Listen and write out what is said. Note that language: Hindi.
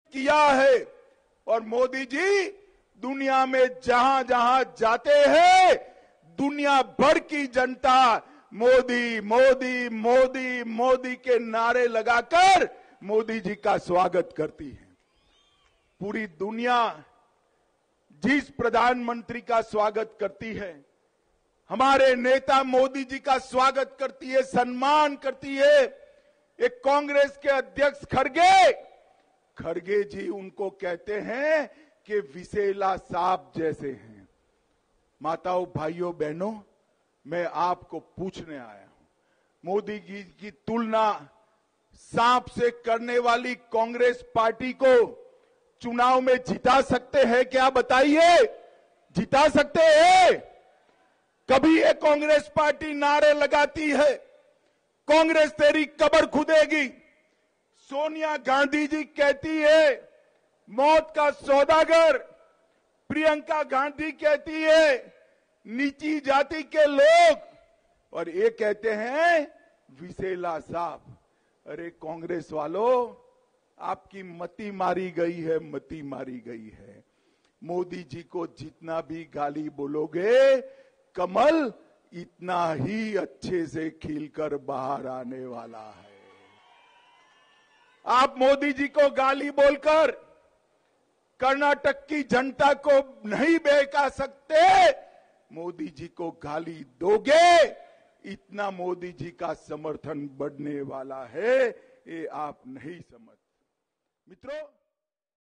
किया है। और मोदी जी दुनिया में जहां जहां जाते हैं, दुनिया भर की जनता मोदी मोदी मोदी मोदी के नारे लगाकर मोदी जी का स्वागत करती है। पूरी दुनिया जिस प्रधानमंत्री का स्वागत करती है, हमारे नेता मोदी जी का स्वागत करती है, सम्मान करती है। एक कांग्रेस के अध्यक्ष खड़गे जी उनको कहते हैं कि विसेला सांप जैसे हैं। माताओं, भाइयों, बहनों, मैं आपको पूछने आया हूं, मोदी जी की तुलना सांप से करने वाली कांग्रेस पार्टी को चुनाव में जिता सकते हैं क्या? बताइए, जिता सकते हैं? कभी ये कांग्रेस पार्टी नारे लगाती है, कांग्रेस तेरी कब्र खुदेगी। सोनिया गांधी जी कहती है मौत का सौदागर। प्रियंका गांधी कहती है नीची जाति के लोग, और ये कहते हैं विसेला सांप। अरे कांग्रेस वालों, आपकी मति मारी गई है, मति मारी गई है। मोदी जी को जितना भी गाली बोलोगे, कमल इतना ही अच्छे से खिलकर बाहर आने वाला है। आप मोदी जी को गाली बोलकर कर्नाटक की जनता को नहीं बहका सकते। मोदी जी को गाली दोगे, इतना मोदी जी का समर्थन बढ़ने वाला है, ये आप नहीं समझ। मित्रों,